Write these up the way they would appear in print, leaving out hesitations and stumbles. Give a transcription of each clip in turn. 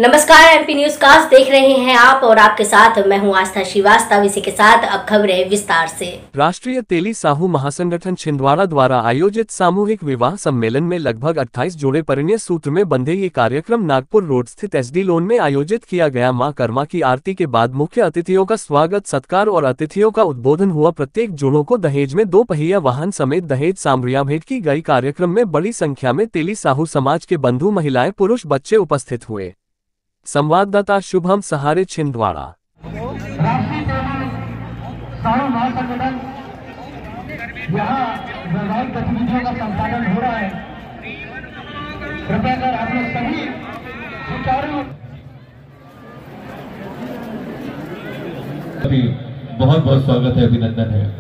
नमस्कार, MP news cast देख रहे हैं आप और आपके साथ मैं हूं आस्था श्रीवास्तव। इसी के साथ अब खबरें विस्तार से। राष्ट्रीय तेली साहू महासंगठन छिंदवाड़ा द्वारा आयोजित सामूहिक विवाह सम्मेलन में लगभग 28 जोड़े परिणय सूत्र में बंधे। ये कार्यक्रम नागपुर रोड स्थित एसडी लोन में आयोजित किया गया। मां कर्मा की आरती के बाद मुख्य अतिथियों का स्वागत सत्कार और अतिथियों का उद्बोधन हुआ। प्रत्येक जोड़ों को दहेज में 2 पहिया वाहन समेत दहेज सामग्रियां भेंट की गई। कार्यक्रम में बड़ी संख्या में तेली साहू समाज के बंधु, महिलाएं, पुरुष, बच्चे उपस्थित हुए। संवाददाता शुभम सहारे, छिंदवाड़ा। राष्ट्रीय साहू महासंगठन यहाँ वैवाहिक गतिविधियों का संचालन हो रहा है। कृपया कर आप लोग सभी विचारों बहुत बहुत स्वागत है, अभिनंदन है।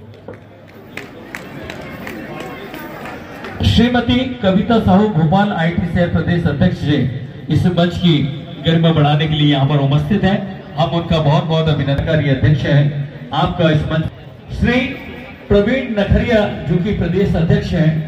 श्रीमती कविता साहू भोपाल आईटी से प्रदेश अध्यक्ष जी इस मंच की गरिमा बढ़ाने के लिए यहाँ पर उपस्थित है। हम उनका बहुत बहुत अभिनंदन। अध्यक्ष है आपका इस मंच श्री प्रवीण नखरिया जो कि प्रदेश अध्यक्ष हैं।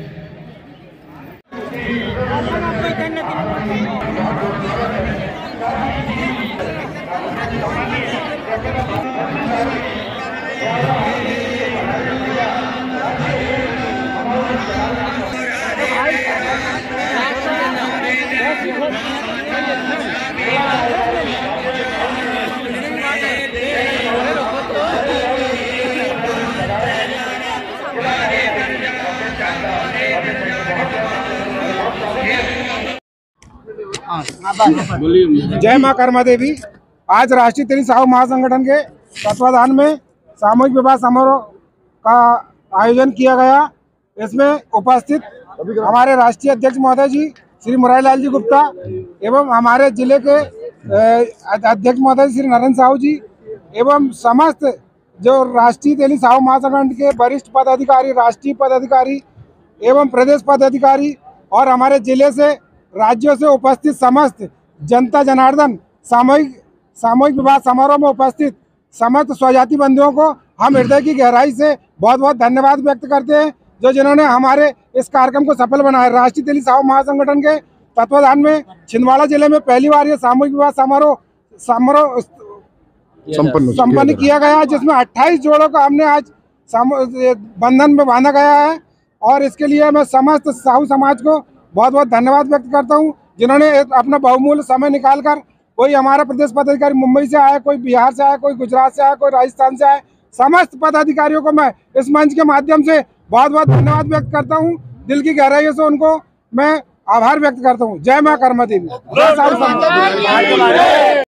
जय मां कर्मा देवी। आज राष्ट्रीय तेली साहू महासंगठन के तत्वाधान में सामूहिक विवाह समारोह का आयोजन किया गया। इसमें उपस्थित हमारे राष्ट्रीय अध्यक्ष महोदय जी श्री मुरारीलाल जी गुप्ता एवं हमारे जिले के अध्यक्ष महोदय श्री नरेंद्र साहू जी एवं समस्त जो राष्ट्रीय तेली साहू महासंगठन के वरिष्ठ पदाधिकारी, राष्ट्रीय पदाधिकारी एवं प्रदेश पदाधिकारी और हमारे जिले से, राज्यों से उपस्थित समस्त जनता जनार्दन सामूहिक विवाह समारोह में उपस्थित समस्त स्वजाति बंधुओं को हम हृदय की गहराई से बहुत बहुत धन्यवाद व्यक्त करते हैं, जो जिन्होंने हमारे इस कार्यक्रम को सफल बनाया। राष्ट्रीय तेली साहू महासंगठन के तत्वाधान में छिंदवाड़ा जिले में पहली बार ये सामूहिक विवाह समारोह संपन्न किया गया, जिसमें 28 जोड़ों का हमने आज बंधन में बांधा गया है। और इसके लिए मैं समस्त साहू समाज को बहुत बहुत धन्यवाद व्यक्त करता हूं, जिन्होंने अपना बहुमूल्य समय निकालकर, कोई हमारा प्रदेश पदाधिकारी मुंबई से आया, कोई बिहार से आया, कोई गुजरात से आया, कोई राजस्थान से आया, समस्त पदाधिकारियों को मैं इस मंच के माध्यम से बहुत बहुत धन्यवाद व्यक्त करता हूं। दिल की गहराइयों से उनको मैं आभार व्यक्त करता हूं। जय मां कर्मा देवी।